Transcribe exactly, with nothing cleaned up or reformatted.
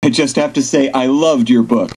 I just have to say I loved your book.